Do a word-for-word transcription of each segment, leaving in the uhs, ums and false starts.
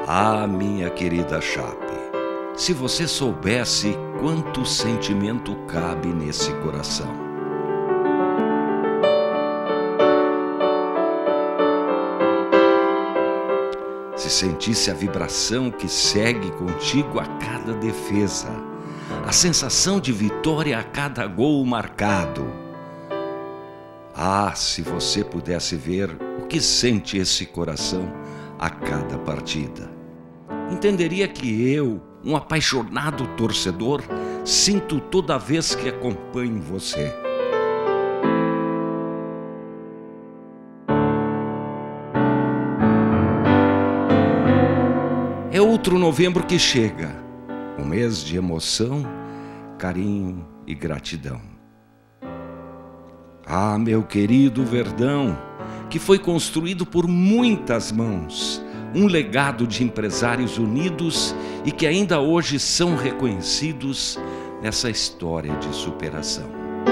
Ah, minha querida Chape, se você soubesse quanto sentimento cabe nesse coração. Se sentisse a vibração que segue contigo a cada defesa, a sensação de vitória a cada gol marcado. Ah, se você pudesse ver o que sente esse coração a cada partida. Entenderia que eu, um apaixonado torcedor, sinto toda vez que acompanho você. É outro novembro que chega, um mês de emoção, carinho e gratidão. Ah, meu querido Verdão, que foi construído por muitas mãos, um legado de empresários unidos e que ainda hoje são reconhecidos nessa história de superação.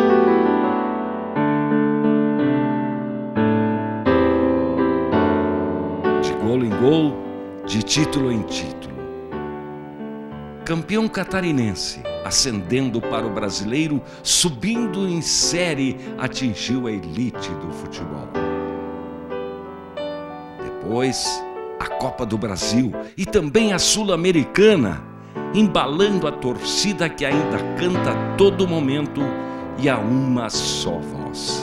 De gol em gol, de título em título. Campeão catarinense, ascendendo para o brasileiro, subindo em série, atingiu a elite do futebol. Depois, a Copa do Brasil e também a Sul-Americana, embalando a torcida que ainda canta a todo momento e a uma só voz.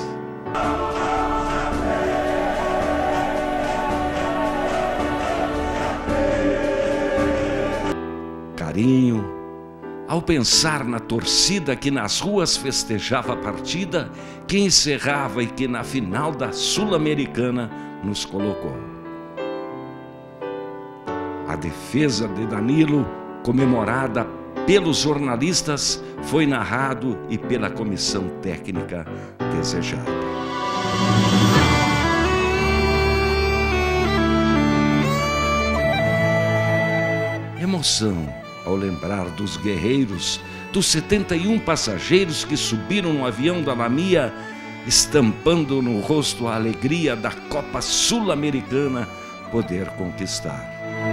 Carinho, ao pensar na torcida que nas ruas festejava a partida, que encerrava e que na final da Sul-Americana nos colocou. A defesa de Danilo, comemorada pelos jornalistas, foi narrado e pela comissão técnica desejada. Emoção ao lembrar dos guerreiros, dos setenta e um passageiros que subiram no avião da Lamia, estampando no rosto a alegria da Copa Sul-Americana poder conquistar.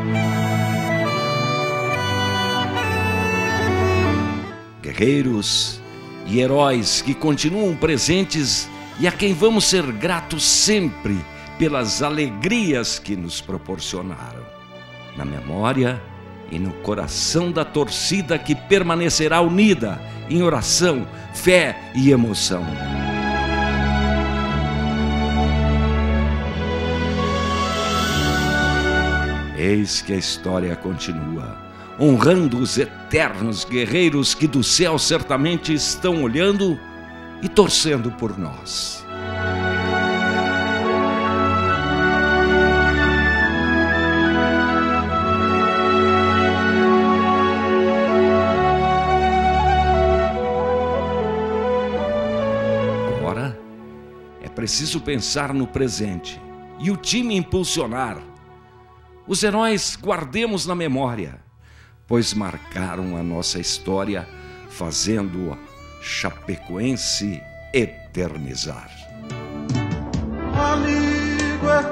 Guerreiros e heróis que continuam presentes e a quem vamos ser gratos sempre pelas alegrias que nos proporcionaram. Na memória e no coração da torcida que permanecerá unida em oração, fé e emoção. Eis que a história continua, honrando os eternos guerreiros que do céu certamente estão olhando e torcendo por nós. Agora é preciso pensar no presente e o time impulsionar. Os heróis guardemos na memória, pois marcaram a nossa história, fazendo a chapecoense eternizar. Amigo é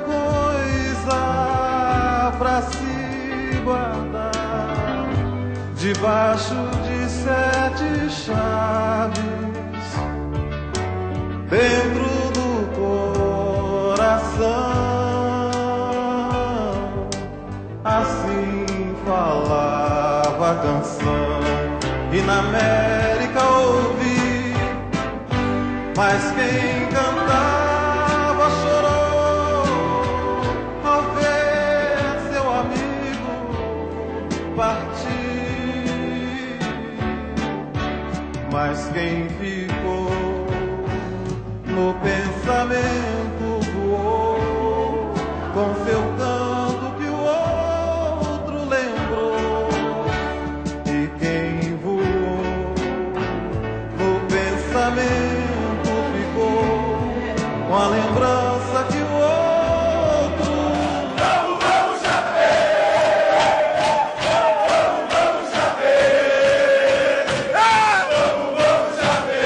coisa pra se guardar debaixo de sete chaves, dentro do coração. Assim falava a canção, e na América ouvi, mas quem cantava chorou ao ver seu amigo partir. Mas quem ficou no pensamento voou com seu canto. Com a lembrança que o outro vamos, vamos, Chape! Vamos, vamos, Chape! Vamos, vamos, Chape!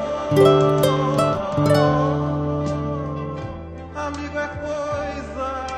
Cantor, amigo é coisa